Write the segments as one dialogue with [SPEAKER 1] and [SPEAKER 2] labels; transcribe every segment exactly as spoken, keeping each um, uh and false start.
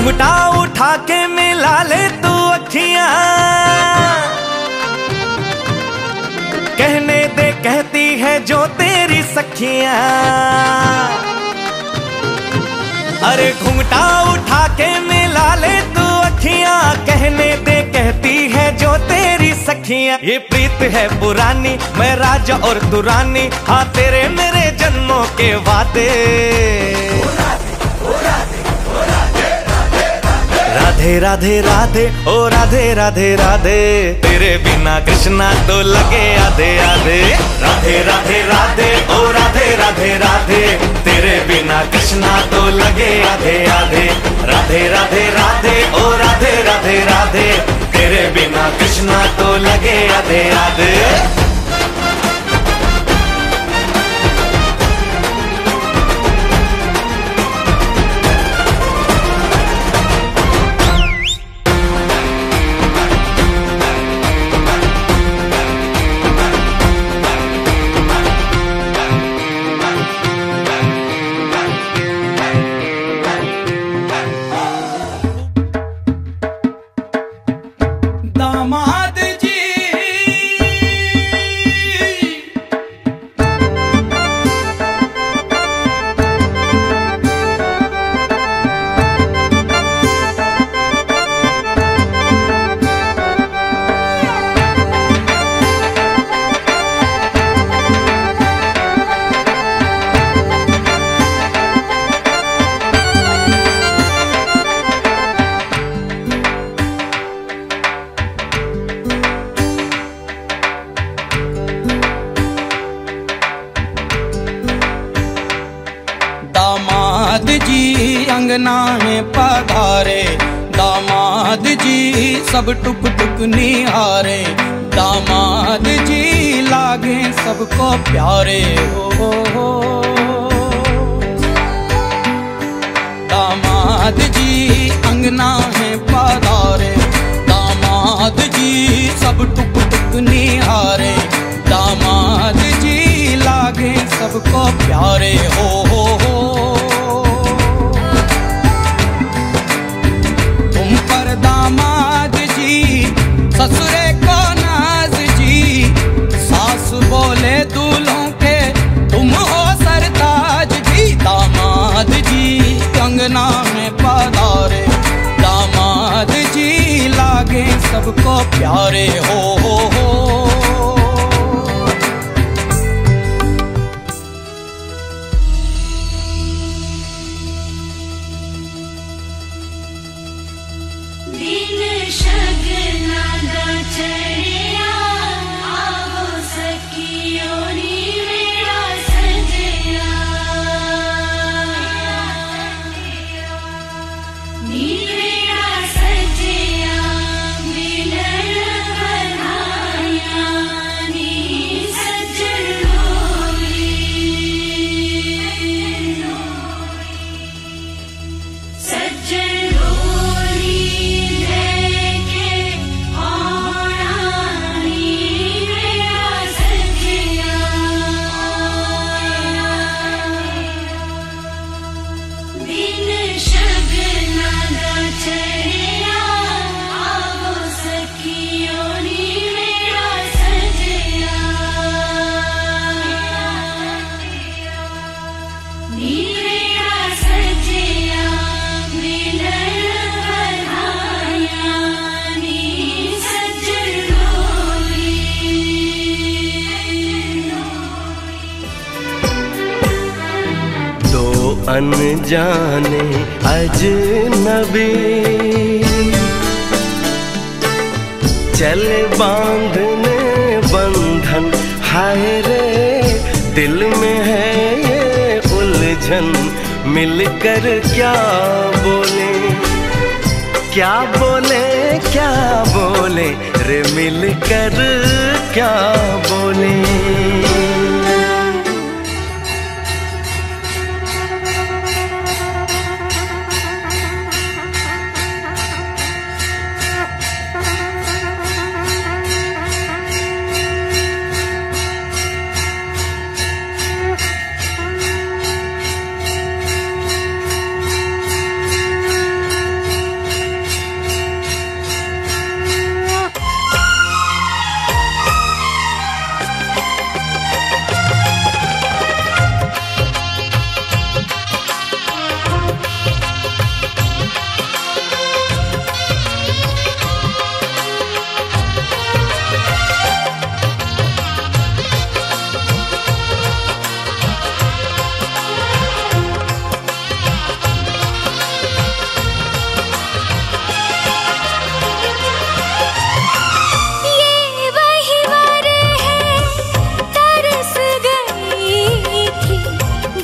[SPEAKER 1] घुंघटा उठा के मिला ले तू अखियां, कहने दे कहती है जो तेरी सखियां। अरे घुंघटा उठा के मिला ले तू अखियां, कहने दे कहती है जो तेरी सखियां। ये प्रीत है पुरानी, मैं राजा और तू रानी, हाँ तेरे मेरे जन्मों के वादे। राधे राधे राधे ओ राधे राधे राधे, तेरे बिना कृष्णा तो लगे आधे आधे। राधे राधे राधे ओ राधे राधे राधे, तेरे बिना कृष्णा तो लगे आधे आधे। राधे राधे राधे ओ राधे राधे राधे, तेरे बिना कृष्णा तो लगे आधे आधे।
[SPEAKER 2] दामाद जी दामाद जी अंगना में पधारे, दामाद जी सब टुक टुक निहारे, दामाद जी लागे सबको प्यारे। हो हो हो दामाद जी अंगना में पधारे, दामाद जी सब टुक टुक निहारे, दामाद जी लागे सबको प्यारे। हो हो हो तुम पर दामाद जी ससुरे को नाज जी, सास बोले दूल्हों के तुम हो सरताज जी। दामाद जी अंगना में पधारे, दामाद जी लागे सबको प्यारे। हो हो हो
[SPEAKER 1] अनजाने अजनबी चले बांधने बंधन, हाय रे दिल में है ये उलझन। मिलकर क्या बोले क्या बोले क्या बोले रे, मिलकर क्या बोले।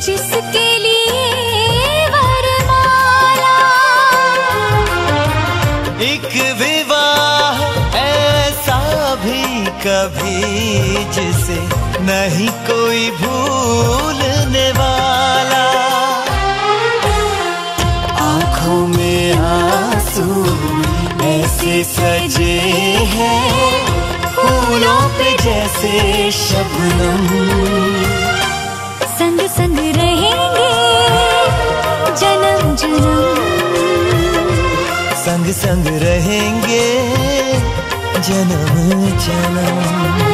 [SPEAKER 3] जिसके लिए वरमाला।
[SPEAKER 1] एक विवाह ऐसा भी कभी जिसे नहीं कोई भूलने वाला। आंखों में आंसू ऐसे सजे हैं फूलों पे जैसे शबनम।
[SPEAKER 3] संग संग रहेंगे जन्म जन्म,
[SPEAKER 1] संग संग रहेंगे जन्म जन्म।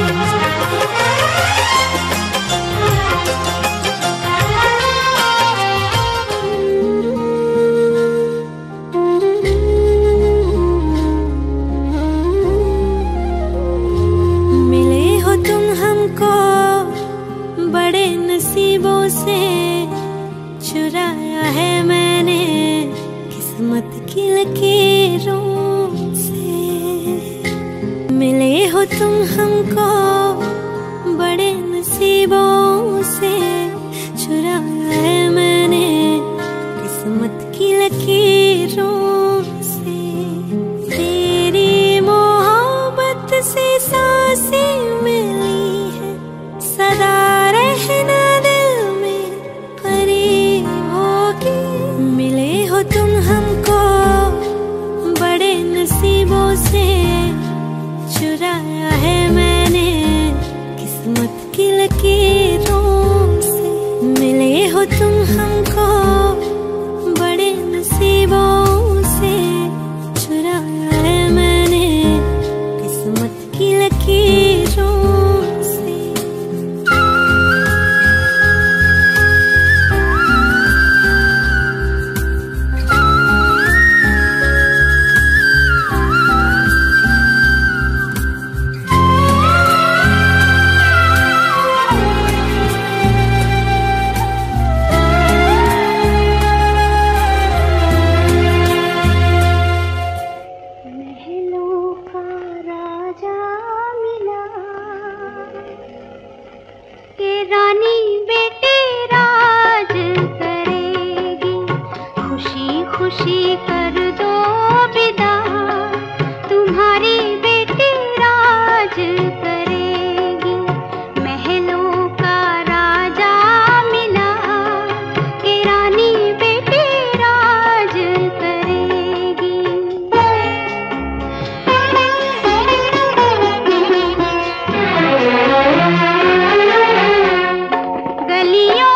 [SPEAKER 3] बड़े नसीबों से चुराया है मैंने किस्मत की लकीरों से। मिले हो तुम हमको बड़े नसीबों से, चुराया है मैंने किस्मत की लकीरों से। तेरी मोहब्बत से सांसें मिली है, सदा रहना दिल में करीब होगी। मिले हो तुम हमको बड़े नसीबों से, चुराया है मैंने किस्मत की लकीरों से। मिले हो तुम हमको बड़े नसीबों से, चुराया है मैंने किस्मत की लकीरों से। रानी बेटे राज करेगी, खुशी खुशी कर दो विदा। तुम्हारी बेटी राज करेगी, महलों का राजा मिला कि रानी बेटी राज करेगी। गलियों